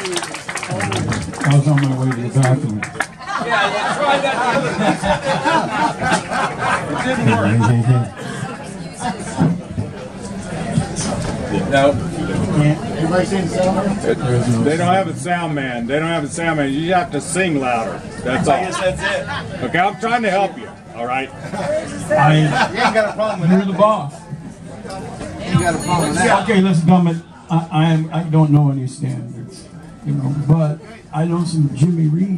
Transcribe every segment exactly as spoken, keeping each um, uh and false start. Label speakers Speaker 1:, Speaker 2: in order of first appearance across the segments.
Speaker 1: I was on my way to the bathroom.
Speaker 2: Yeah, you tried that the other day. It didn't work. No.
Speaker 3: Everybody sing sound?
Speaker 4: They don't have a sound man. They don't have a sound man. You have to sing louder. That's all.
Speaker 2: I guess that's it.
Speaker 4: Okay, I'm trying to help you. All right.
Speaker 1: I,
Speaker 2: You ain't got a problem with
Speaker 1: you're
Speaker 2: that.
Speaker 1: the boss.
Speaker 2: You got a problem with that.
Speaker 1: Okay, let's dumb it. I, I am. I don't know any standards, you know, but I know some Jimmy Reed.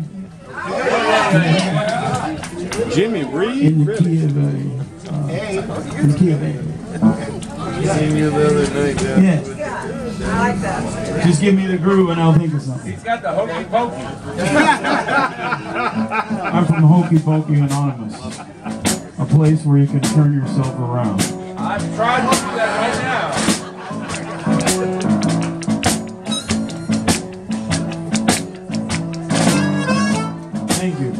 Speaker 4: Jimmy Reed?
Speaker 1: In the
Speaker 4: Really?
Speaker 1: key of A. Uh, in the key of A.
Speaker 3: Seen you the other night. Yeah.
Speaker 1: Yeah.
Speaker 5: I like that.
Speaker 1: Just give me the groove and I'll think of something.
Speaker 2: He's got the hokey pokey.
Speaker 1: I'm from Hokey Pokey Anonymous, a place where you can turn yourself around.
Speaker 2: I'm trying to do that right now.
Speaker 1: Thank you.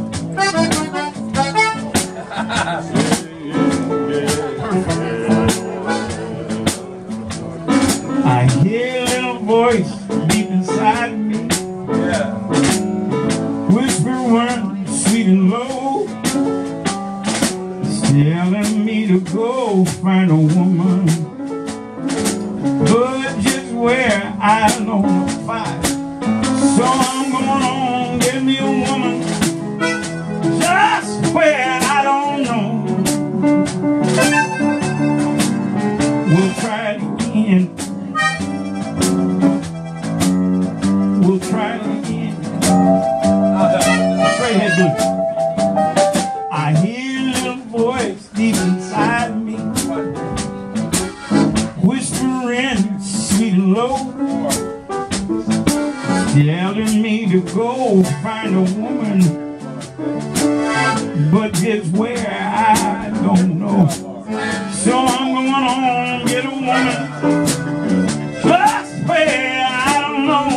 Speaker 1: I hear a little voice deep inside me,
Speaker 2: Yeah.
Speaker 1: whisper one sweet and low, telling me to go find a woman, but just where I don't find. So I'm gonna get me a woman, just where I don't know. We'll try it again. We'll try it again. Straight head blue. I hear a little voice deep inside me, whispering sweet and low, telling me to go find a woman, but just where I don't know. So I'm going on get a woman, just where I don't know.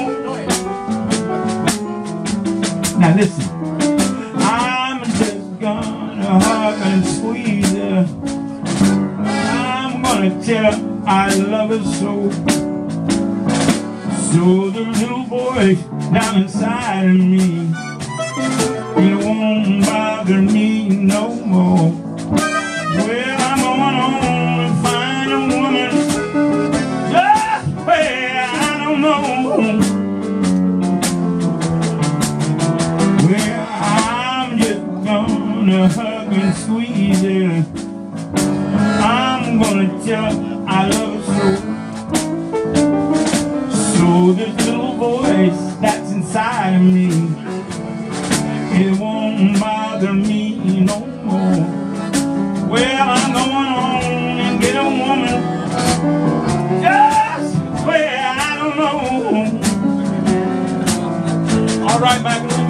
Speaker 1: Now listen, I'm just gonna hug and squeeze her. I'm gonna tell her I love her so. So the little voice down inside of me, it won't bother me no more. Well, I'm going on and find a woman, just where I don't know. Well, I'm just gonna hug and squeeze her. I'm gonna tell her I love her so. So this little voice that's inside of me, it won't bother me no more. Well, I'm going on and get a woman, just where I don't know. All right, back in the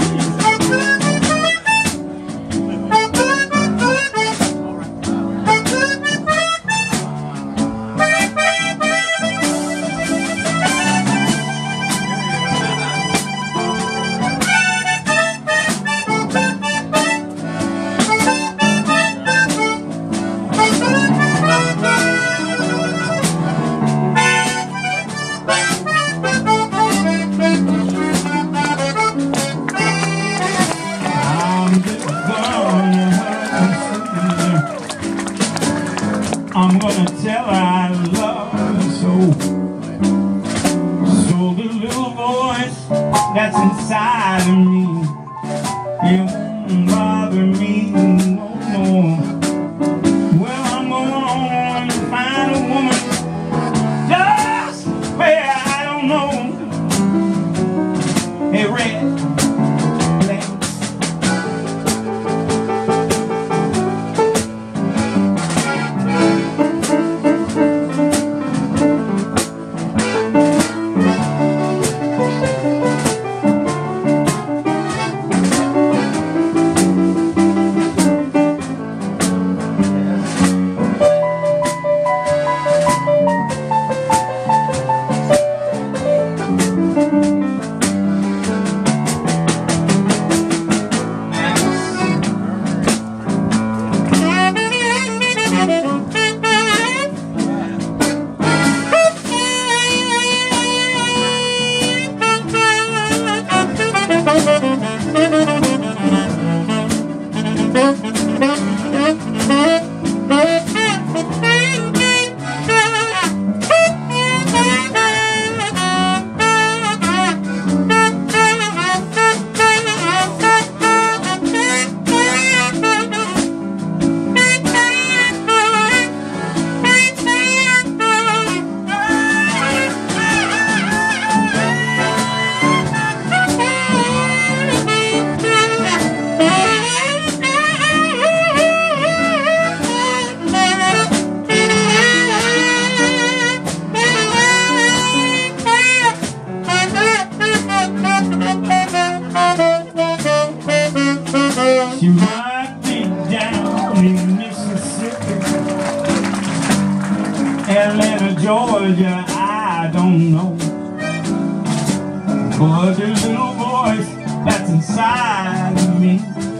Speaker 1: I'm gonna tell her I love her so. So the little voice that's inside of me, it won't bother me no more. Well, I'm going on to find a woman, just where I don't know. Hey, Red. But the little voice that's inside of me